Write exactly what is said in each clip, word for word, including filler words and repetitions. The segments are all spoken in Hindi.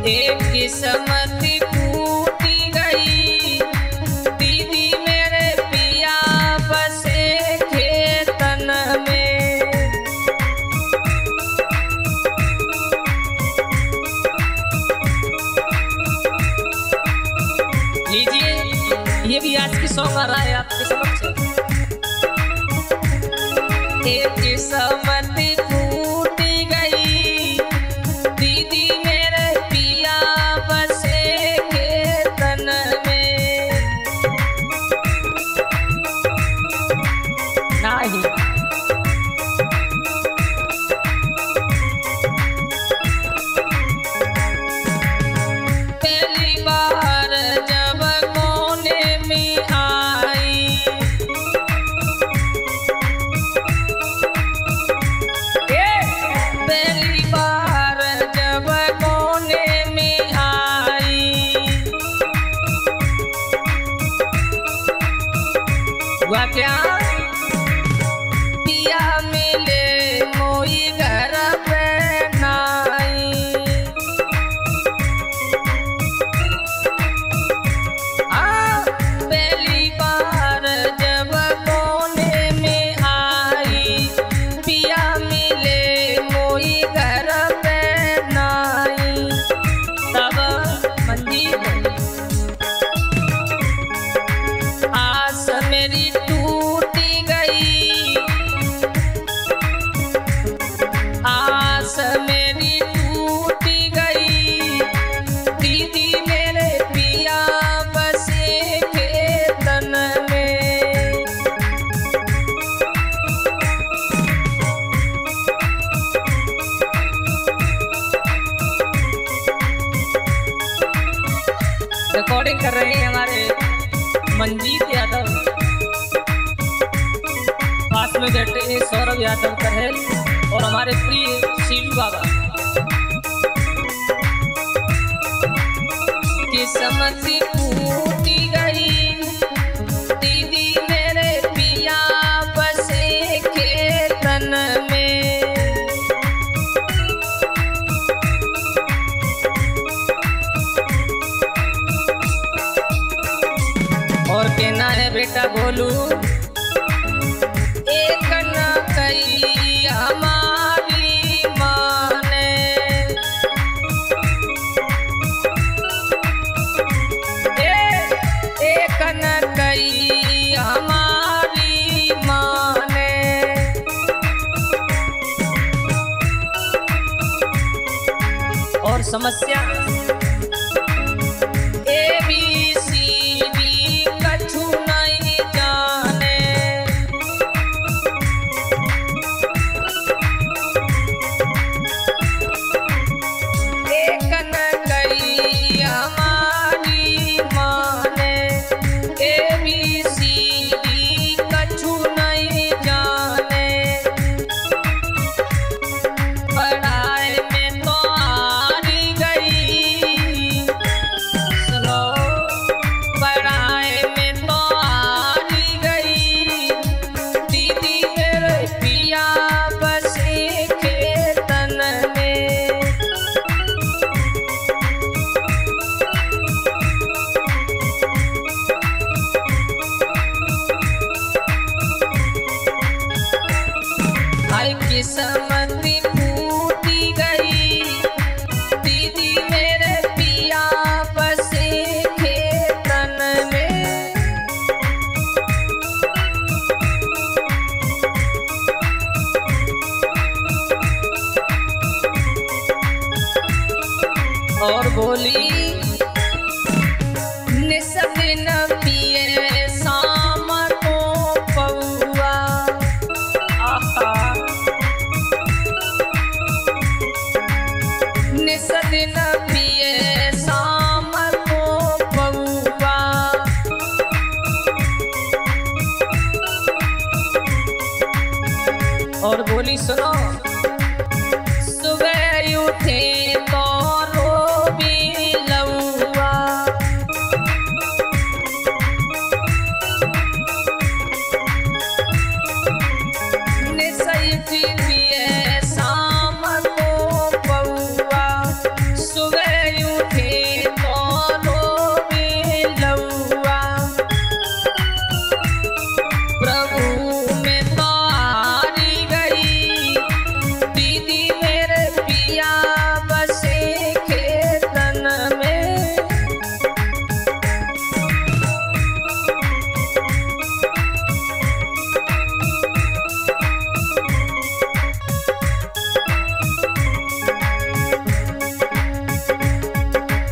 एक किस्मत टूटी गई, दीदी मेरे पिया बसे खेतन में। लीजिए ये भी आज की सॉन्ग आ रहा है आपके समक्ष। एक किस्मत टूटी गई, दीदी मेरे पिया बसे खेतन में। नहीं पहली बार जब कोने में आई, पहली बार जब कोने में आई, हुआ क्या पिया मिले मोई घर पे नाई। हाँ पहली बार जब कोने में आई, पिया मिले मोई घर पे नाई। तब मंजीत आस मेरी टूटी गई, आस मेरी टूटी गई, दीदी मेरे पिया बसे खेतन में। रिकॉर्डिंग कर रहे हैं हमारे मंजीत यादव, पास में बैठे हैं सौरभ यादव कहेल और हमारे प्रिय सीलू बाबा। किस्मत टूटी गई, दीदी मेरे पिया बसे खेतन में। और कहना है बेटा गोलू, एक न कही हमारी माँ ने, एक न कही हमारी माँ ने। और समस्या ए बी सी डी कछु नहीं जाने, एक न गई हमारी माँ ने, ए बी सी डी कछु नहीं जाने। पढ़ाई में तो हारी गई, सुनो पढ़ाई में तो हारी गई, दीदी मेरे पिया बसे खेतन में। आई किस्मत टूटी गई, दीदी मेरे पिया बसे खेतन में। और बोली निस्बिन पिए शाम को पौआ। आहा निस्बिन पिए शाम को पौआ। और बोली सुनो, सुबह उठे तो रोबी लौआ। शाम को पौआ, सुबह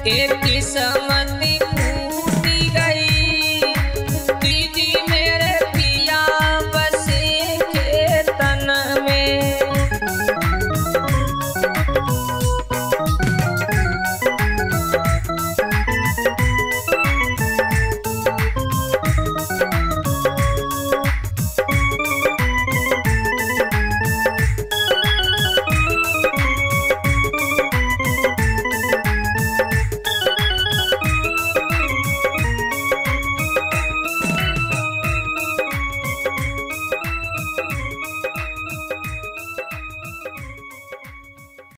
एक किस्म